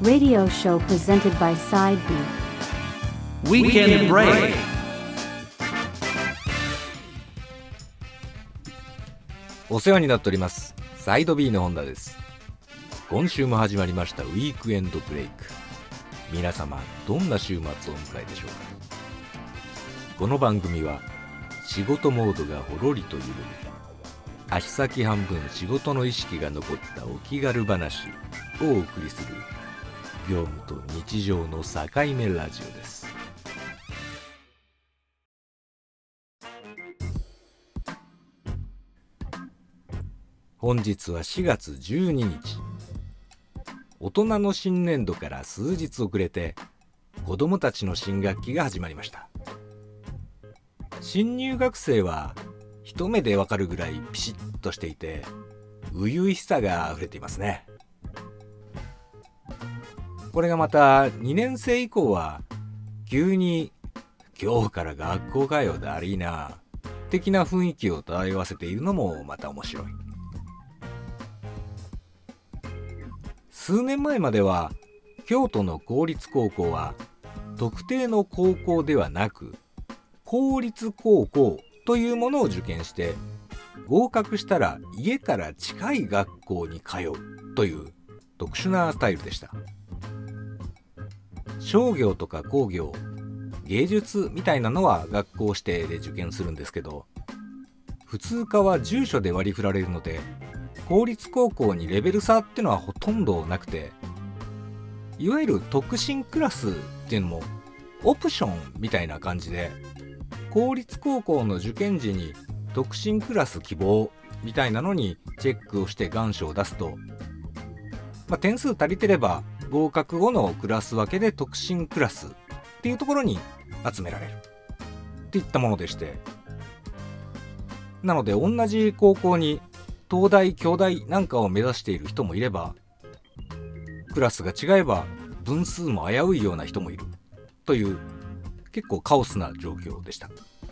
Radio show presented by Side B. Weekend Break. お世話になっておりますサイド B の本田です。今週も始まりましたウィークエンドブレイク。皆様どんな週末をお迎えでしょうか。この番組は仕事モードがほろりと緩む、足先半分仕事の意識が残ったお気軽話をお送りする業務と日常の境目ラジオです。本日は4月12日。大人の新年度から数日遅れて子どもたちの新学期が始まりました。新入学生は一目でわかるぐらいピシッとしていて初々しさがあふれていますね。これがまた2年生以降は急に今日から学校かよだりーな的な雰囲気を漂わせているのもまた面白い。数年前までは京都の公立高校は特定の高校ではなく公立高校というものを受験して合格したら家から近い学校に通うという特殊なスタイルでした。商業とか工業、芸術みたいなのは学校指定で受験するんですけど、普通科は住所で割り振られるので公立高校にレベル差ってのはほとんどなくて、いわゆる特進クラスっていうのもオプションみたいな感じで、公立高校の受験時に特進クラス希望みたいなのにチェックをして願書を出すと、点数足りてれば合格後のクラス分けで特進クラスっていうところに集められるっていったものでして、なので同じ高校に東大京大なんかを目指している人もいれば、クラスが違えば分数も危ういような人もいるという結構カオスな状況でした。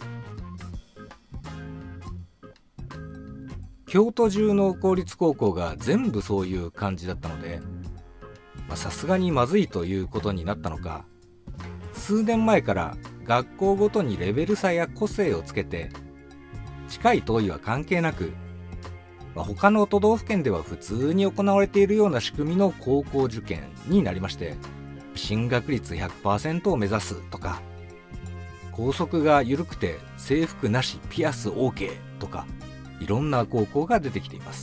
京都中の公立高校が全部そういう感じだったので、さすがにまずいということになったのか、数年前から学校ごとにレベル差や個性をつけて、近い遠いは関係なく他の都道府県では普通に行われているような仕組みの高校受験になりまして、進学率 100% を目指すとか、校則が緩くて制服なしピアス OK とか、いろんな高校が出てきています。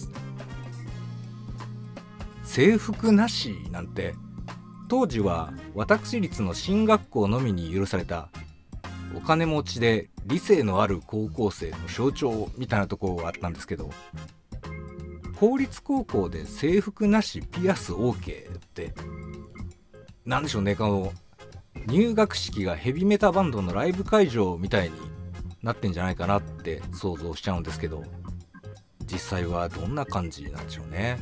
制服なしなんて当時は私立の進学校のみに許されたお金持ちで理性のある高校生の象徴みたいなところがあったんですけど、公立高校で制服なしピアス OK ってなんでしょうね。入学式がヘビメタバンドのライブ会場みたいになってんじゃないかなって想像しちゃうんですけど、実際はどんな感じなんでしょうね。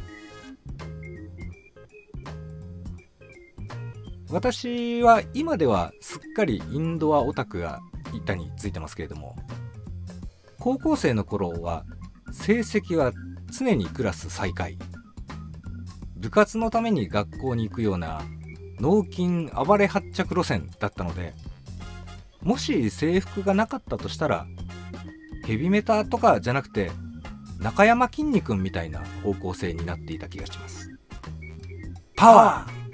私は今ではすっかりインドアオタクが板についてますけれども、高校生の頃は成績は常にクラス最下位、部活のために学校に行くような脳筋暴れ発着路線だったので、もし制服がなかったとしたらヘビメタとかじゃなくて中山きんに君みたいな方向性になっていた気がします。パワー。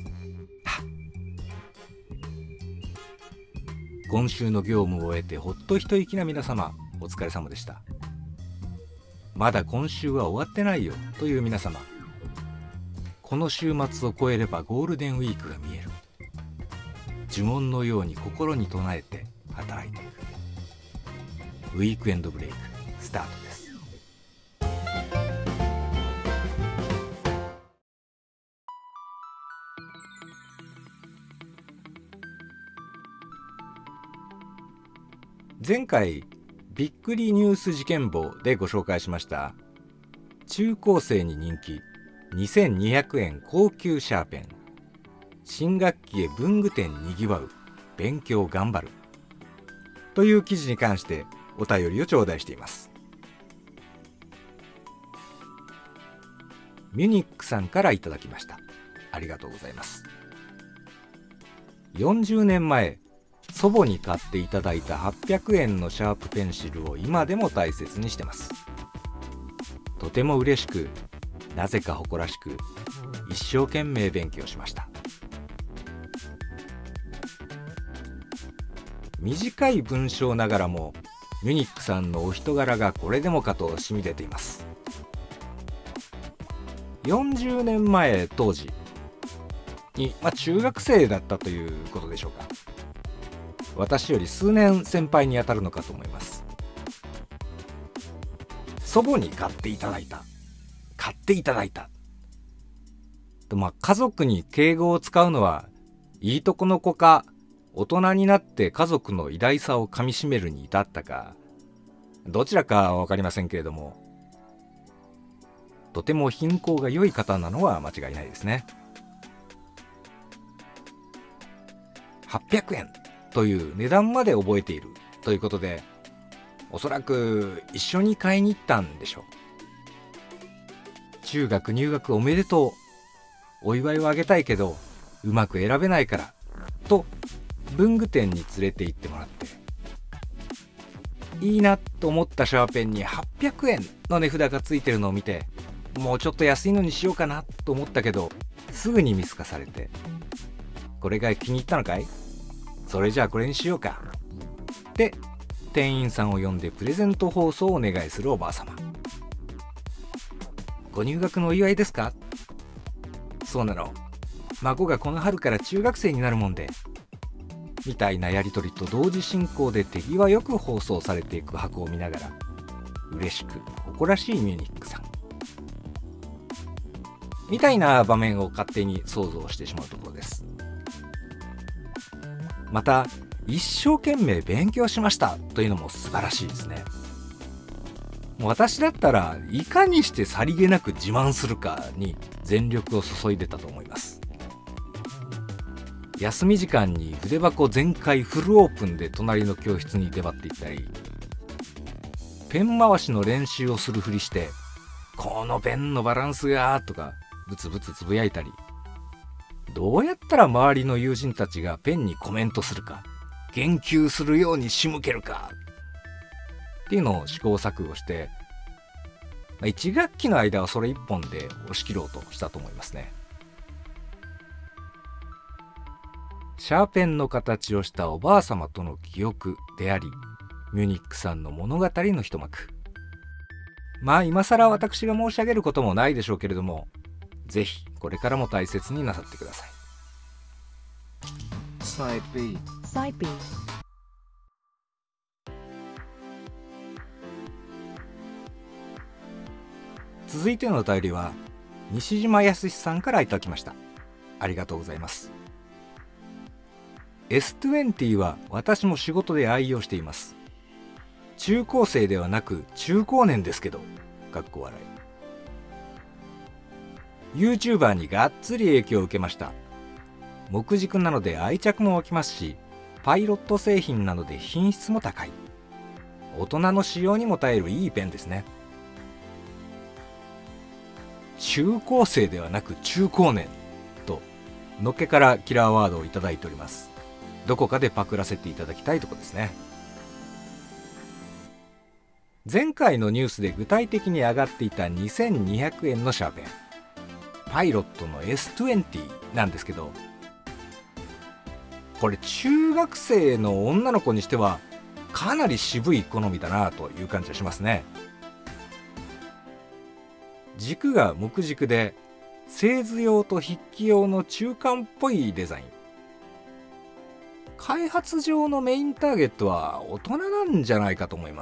今週の業務を終えてほっと一息な皆様、お疲れ様でした。まだ今週は終わってないよという皆様、この週末を超えればゴールデンウィークが見える。呪文のように心に唱えて働いていく。ウィークエンドブレイクスタートです。前回びっくりニュース事件簿でご紹介しました中高生に人気2200円高級シャーペン、新学期へ文具店にぎわう、勉強頑張るという記事に関してお便りを頂戴しています。ミュニックさんからいただきました。 ありがとうございます。40年前、祖母に買っていただいた800円のシャープペンシルを今でも大切にしてます。とても嬉しく、なぜか誇らしく、一生懸命勉強しました。短い文章ながらも、ミュニックさんのお人柄がこれでもかと染み出ています。40年前当時に、中学生だったということでしょうか。私より数年先輩にあたるのかと思います。祖母に買っていただいたと、家族に敬語を使うのはいいとこの子か、大人になって家族の偉大さをかみしめるに至ったか、どちらかは分かりませんけれども、とても品行が良い方なのは間違いないですね。800円という値段まで覚えているということで、おそらく一緒に買いに行ったんでしょう。中学入学おめでとう、お祝いをあげたいけどうまく選べないからと文具店に連れて行ってもらって、いいなと思ったシャーペンに800円の値札がついてるのを見て、もうちょっと安いのにしようかなと思ったけど、すぐに見透かされて、これが気に入ったのかい？それじゃあこれにしようかって店員さんを呼んでプレゼント包装をお願いするおばあ様。ご入学のお祝いですか？そうなの、孫がこの春から中学生になるもんで、みたいなやり取りと同時進行で手際よく包装されていく箱を見ながら、嬉しく誇らしいミュニックさんみたいな場面を勝手に想像してしまうところです。また、一生懸命勉強しましたというのも素晴らしいですね。私だったらいかにしてさりげなく自慢するかに全力を注いでたと思います。休み時間に筆箱全開フルオープンで隣の教室に出張っていったり、ペン回しの練習をするふりして、このペンのバランスがとかブツブツつぶやいたり、どうやったら周りの友人たちがペンにコメントするか、言及するように仕向けるかっていうのを試行錯誤して、1学期の間はそれ一本で押し切ろうとしたと思いますね。シャーペンの形をしたおばあ様との記憶であり、ミュニックさんの物語の一幕。今更私が申し上げることもないでしょうけれども、ぜひこれからも大切になさってください。 Side B. Side B. 続いてのお便りは西島康さんからいただきました。ありがとうございます。 S20 は私も仕事で愛用しています。中高生ではなく中高年ですけど、かっこ笑い。 YouTuber にがっつり影響を受けました。木軸なので愛着も湧きますし、パイロット製品なので品質も高い。大人の使用にも耐えるいいペンですね。中高生ではなく中高年とのっけからキラーワードをいただいております。どこかでパクらせていただきたいところですね。前回のニュースで具体的に上がっていた2200円のシャーペン、パイロットの S20 なんですけど、これ中学生の女の子にしてはかなり渋い好みだなという感じがしますね。軸が木軸で製図用と筆記用の中間っぽいデザイン。開発上のメインターゲットは大人なんじゃないかと思います。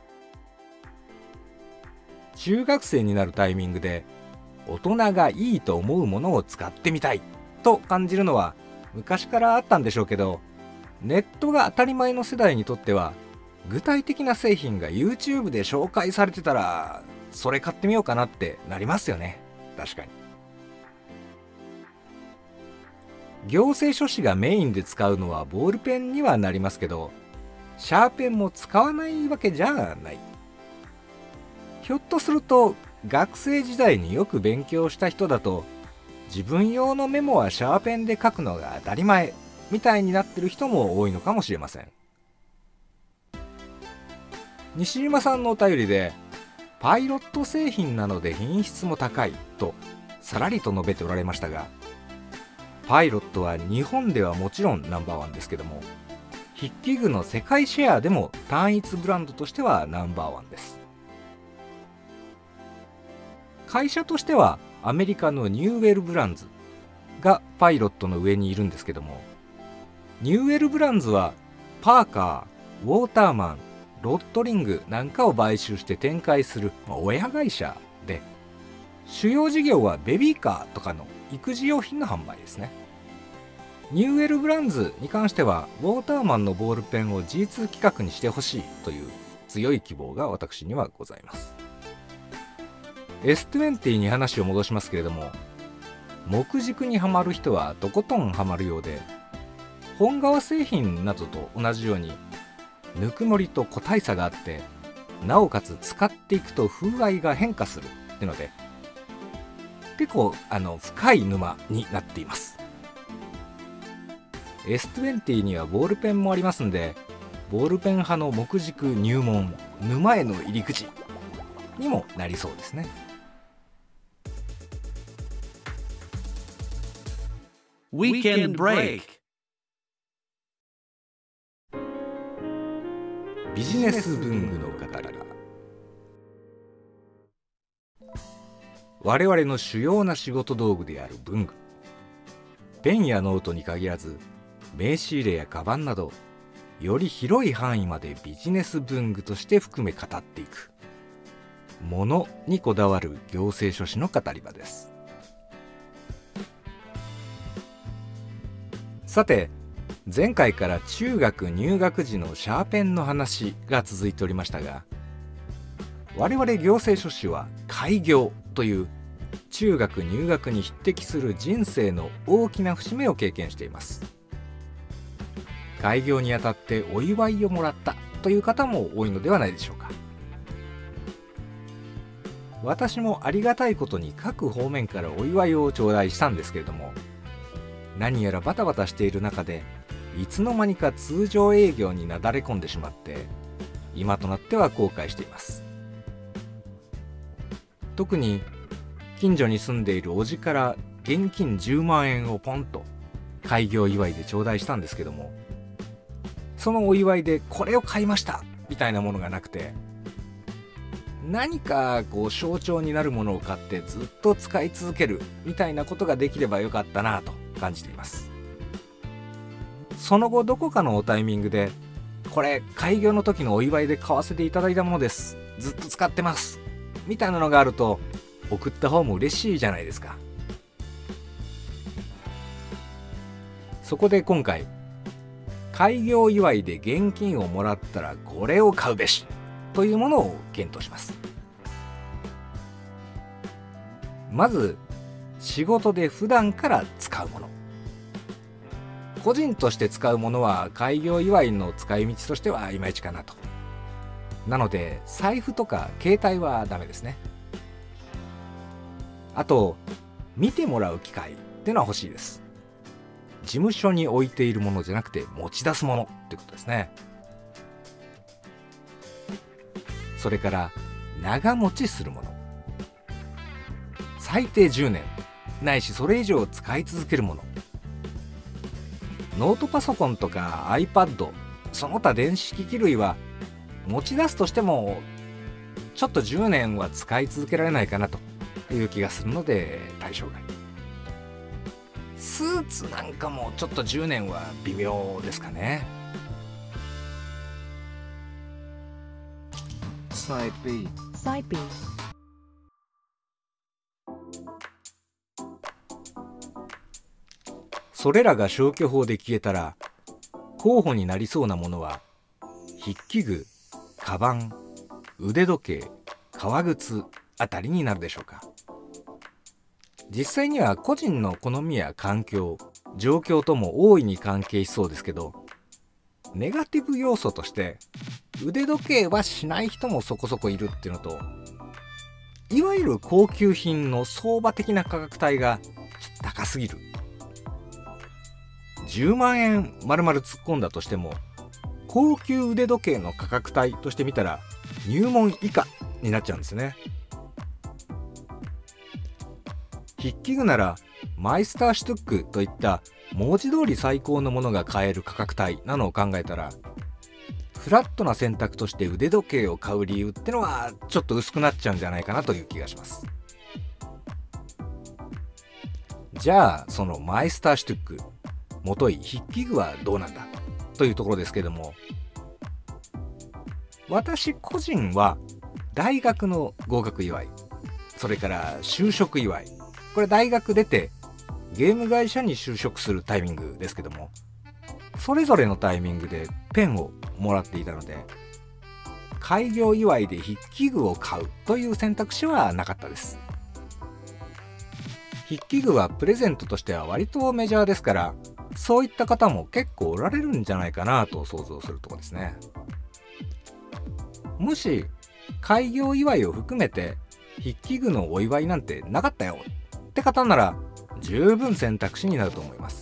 中学生になるタイミングで大人がいいと思うものを使ってみたいと感じるのは昔からあったんでしょうけど、ネットが当たり前の世代にとっては具体的な製品が YouTube で紹介されてたらそれ買ってみようかなってなりますよね。確かに行政書士がメインで使うのはボールペンにはなりますけど、シャーペンも使わないわけじゃない。ひょっとすると学生時代によく勉強した人だと自分用のメモはシャーペンで書くのが当たり前みたいになってる人も多いのかもしれません。西島さんのお便りでパイロット製品なので品質も高いとさらりと述べておられましたが、パイロットは日本ではもちろんナンバーワンですけども、筆記具の世界シェアでも単一ブランドとしてはナンバーワンです。会社としてはアメリカのニューウェルブランズがパイロットの上にいるんですけども、ニューウェルブランズはパーカー、ウォーターマン、ロットリングなんかを買収して展開する親会社で、主要事業はベビーカーとかの育児用品の販売ですね。ニューウェルブランズに関してはウォーターマンのボールペンを G2 規格にしてほしいという強い希望が私にはございます。S20 に話を戻しますけれども、木軸にはまる人はとことんはまるようで、本革製品などと同じようにぬくもりと個体差があって、なおかつ使っていくと風合いが変化するっていうので、結構深い沼になっています。 S20 にはボールペンもありますんで、ボールペン派の木軸入門、沼への入り口にもなりそうですね。 Weekend Break。 ビジネス文具の語り。我々の主要な仕事道具である文具、ペンやノートに限らず名刺入れやカバンなど、より広い範囲までビジネス文具として含め語っていくものにこだわる行政書士の語り場です。さて、前回から中学入学時のシャーペンの話が続いておりましたが、我々行政書士は開業という中学入学に匹敵する人生の大きな節目を経験しています。開業にあたってお祝いをもらったという方も多いのではないでしょうか。私もありがたいことに各方面からお祝いを頂戴したんですけれども、何やらバタバタしている中でいつの間にか通常営業になだれ込んでしまって、今となっては後悔しています。特に近所に住んでいる叔父から現金10万円をポンと開業祝いで頂戴したんですけども、そのお祝いでこれを買いましたみたいなものがなくて、何か象徴になるものを買ってずっと使い続けるみたいなことができればよかったなと感じています。その後どこかのタイミングで、これ開業の時のお祝いで買わせていただいたものです、ずっと使ってますみたいなのがあると、送った方も嬉しいじゃないですか。そこで今回、開業祝いで現金をもらったらこれを買うべしというものを検討します。まず仕事で普段から使うもの、個人として使うものは開業祝いの使い道としてはいまいちかなと。なので財布とか携帯はダメですね。あと見てもらう機会っていうのは欲しいです。事務所に置いているものじゃなくて持ち出すものってことですね。それから長持ちするもの、最低10年ないしそれ以上使い続けるもの。ノートパソコンとか iPad その他電子機器類は持ち出すとしてもちょっと10年は使い続けられないかなという気がするので対象外。スーツなんかもちょっと10年は微妙ですかね。 Side B。 Side B。 それらが消去法で消えたら候補になりそうなものは筆記具、カバン、腕時計、革靴あたりになるでしょうか。実際には個人の好みや環境、状況とも大いに関係しそうですけど、ネガティブ要素として腕時計はしない人もそこそこいるっていうのと、いわゆる高級品の相場的な価格帯がちょっ高すぎる。10万円丸々突っ込んだとしても、高級腕時計の価格帯として見たら入門以下になっちゃうんですね。筆記具ならマイスターシュトゥックといった文字通り最高のものが買える価格帯なのを考えたら、フラットな選択として腕時計を買う理由ってのはちょっと薄くなっちゃうんじゃないかなという気がします。じゃあそのマイスターシュトゥック、もとい筆記具はどうなんだというところですけども、私個人は大学の合格祝い、それから就職祝い、これ大学出てゲーム会社に就職するタイミングですけども、それぞれのタイミングでペンをもらっていたので、開業祝いで筆記具を買うという選択肢はなかったです。筆記具はプレゼントとしては割とメジャーですから、そういった方も結構おられるんじゃないかなと想像するところですね。もし開業祝いを含めて筆記具のお祝いなんてなかったよって方なら十分選択肢になると思います。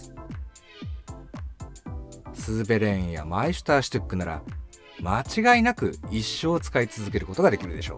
スーベレーンやマイシュターシュトゥックなら間違いなく一生使い続けることができるでしょう。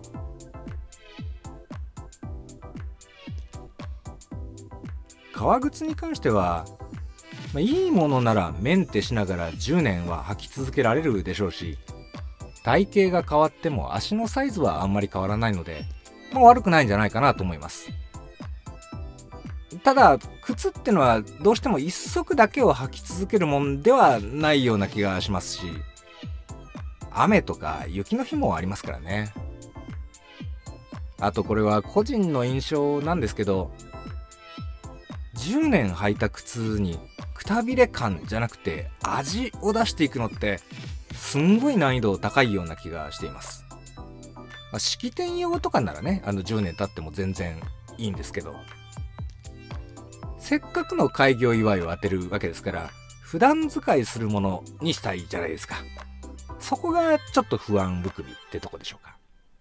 革靴に関しては、いいものならメンテしながら10年は履き続けられるでしょうし、体型が変わっても足のサイズはあんまり変わらないので、悪くないんじゃないかなと思います。ただ靴ってのはどうしても一足だけを履き続けるもんではないような気がしますし、雨とか雪の日もありますからね。あとこれは個人の印象なんですけど、10年履いた靴にくたびれ感じゃなくて味を出していくのってすんごい難易度高いような気がしています。式典用とかならね、10年経っても全然いいんですけど、せっかくの開業祝いを当てるわけですから、普段使いするものにしたいじゃないですか。そこがちょっと不安含みってとこでしょうか。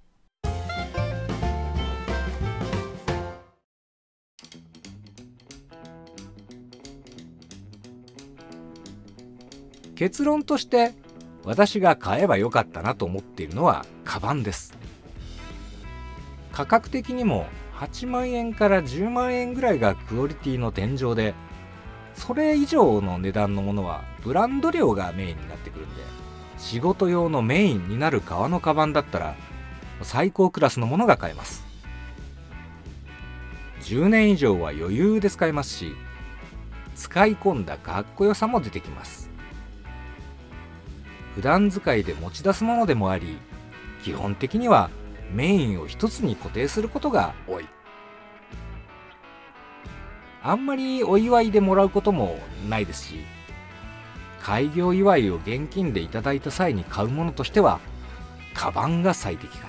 結論として私が買えばよかったなと思っているのはカバンです。価格的にも8万円から10万円ぐらいがクオリティの天井で、それ以上の値段のものはブランド量がメインになってくるんで、仕事用のメインになる革のカバンだったら最高クラスのものが買えます。10年以上は余裕で使えますし、使い込んだかっこよさも出てきます。普段使いで持ち出すものでもあり、基本的にはメインを一つに固定することが多い。あんまりお祝いでもらうこともないですし、開業祝いを現金でいただいた際に買うものとしてはカバンが最適解。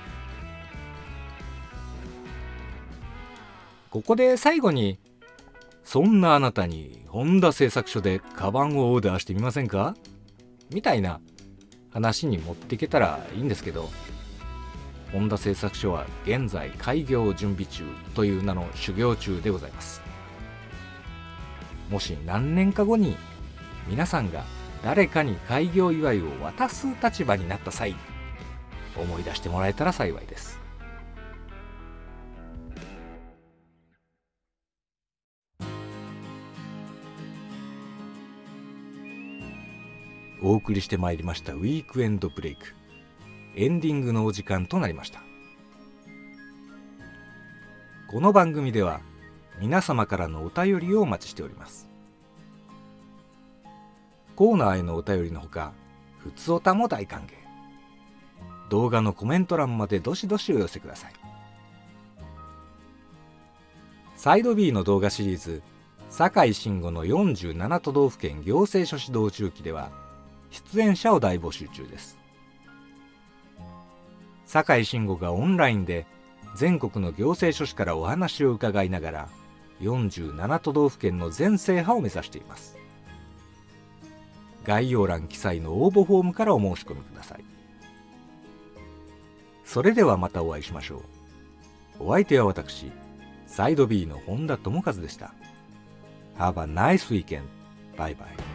ここで最後に、そんなあなたにホンダ製作所でカバンをオーダーしてみませんかみたいな話に持っていけたらいいんですけど、ホンダ製作所は現在開業準備中という名の修行中でございます。もし何年か後に皆さんが誰かに開業祝いを渡す立場になった際、思い出してもらえたら幸いです。お送りしてまいりましたウィークエンドブレイク、エンディングのお時間となりました。この番組では皆様からのお便りをお待ちしております。コーナーへのお便りのほか、ふつおたも大歓迎。動画のコメント欄までどしどしお寄せください。サイド B の動画シリーズ堺慎吾の47都道府県行政書指導中記では出演者を大募集中です。堺慎吾がオンラインで全国の行政書士からお話を伺いながら47都道府県の全制覇を目指しています。概要欄記載の応募フォームからお申し込みください。それではまたお会いしましょう。お相手は私、サイド B の本田智和でした。 Have a nice weekend. Bye bye.